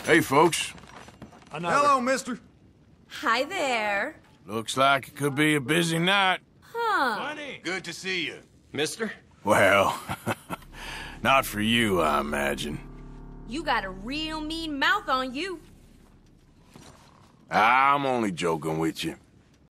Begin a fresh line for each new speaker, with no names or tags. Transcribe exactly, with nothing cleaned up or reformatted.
Hey, folks.
Another.
Hello, mister.
Hi there.
Looks like it could be a busy night.
Huh.
Funny.
Good to see you.
Mister?
Well, not for you, I imagine.
You got a real mean mouth on you.
I'm only joking with you.